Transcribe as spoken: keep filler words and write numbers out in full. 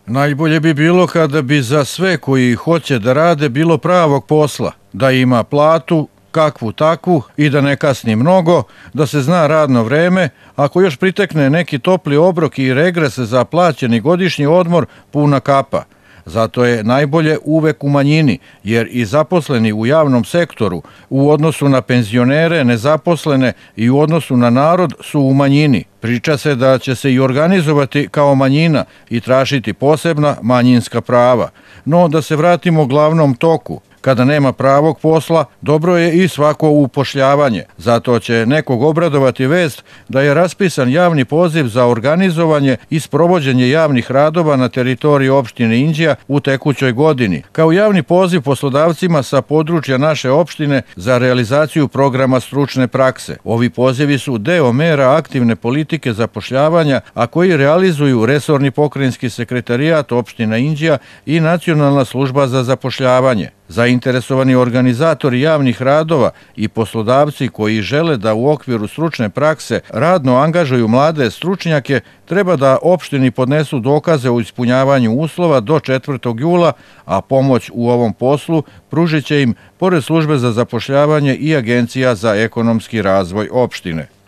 Najbolje bi bilo kada bi za sve koji hoće da rade bilo pravog posla, da ima platu, kakvu takvu i da ne kasni mnogo, da se zna radno vreme, ako još pritekne neki topli obrok i regres za plaćeni godišnji odmor, puna kapa. Zato je najbolje uvek u manjini, jer i zaposleni u javnom sektoru u odnosu na penzionere, nezaposlene i u odnosu na narod su u manjini. Priča se da će se i organizovati kao manjina i tražiti posebna manjinska prava. No, da se vratimo glavnom toku. Kada nema pravog posla, dobro je i svako upošljavanje. Zato će nekog obradovati vest da je raspisan javni poziv za organizovanje i sprovođenje javnih radova na teritoriji opštine Inđija u tekućoj godini, kao javni poziv poslodavcima sa područja naše opštine za realizaciju programa stručne prakse. Ovi pozivi su deo mera aktivne politike zapošljavanja, a koji realizuju resorni pokrajinski sekretarijat opština Inđija i Nacionalna služba za zapošljavanje. Zainteresovani organizatori javnih radova i poslodavci koji žele da u okviru stručne prakse radno angažuju mlade stručnjake treba da opštini podnesu dokaze o ispunjavanju uslova do četvrtog jula, a pomoć u ovom poslu pružit će im, pored službe za zapošljavanje, i Agencija za ekonomski razvoj opštine.